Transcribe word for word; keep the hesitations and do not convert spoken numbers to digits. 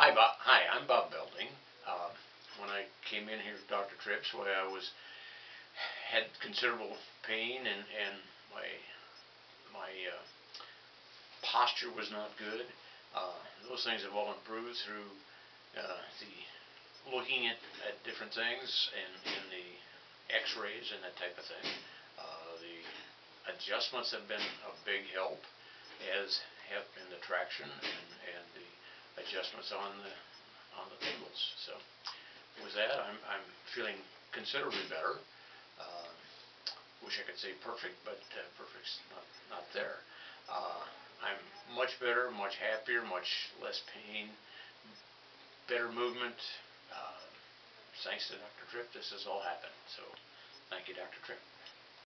Hi, Bob. Hi, I'm Bob Belding. Uh, when I came in here with Doctor Tripp's, where I was had considerable pain and and my my uh, posture was not good. Uh, those things have all improved through uh, the looking at, at different things and in the X-rays and that type of thing. Uh, the adjustments have been a big help, as have been the traction and, and the adjustments on the on the tables. So with that, I'm I'm feeling considerably better. Uh, wish I could say perfect, but uh, perfect's not not there. Uh, I'm much better, much happier, much less pain, better movement. Uh, thanks to Doctor Tripp, this has all happened. So thank you, Doctor Tripp.